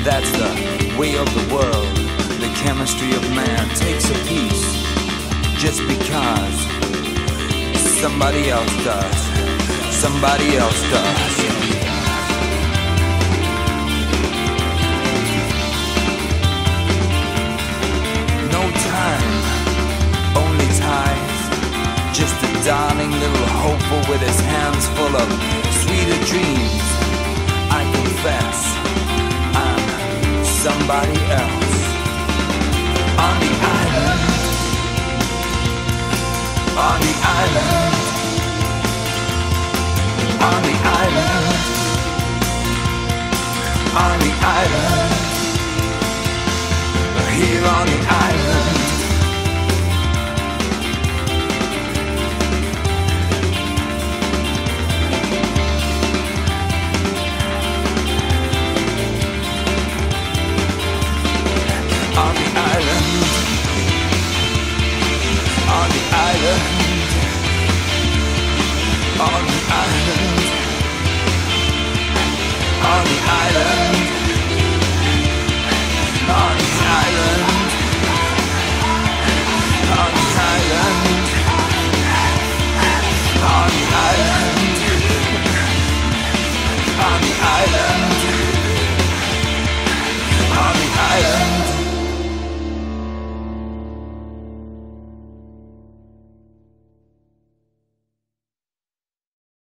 That's the way of the world. The chemistry of man takes a piece just because somebody else does. Somebody else does. No time, only ties. Just a darling little hopeful with his hands full of sweeter dreams.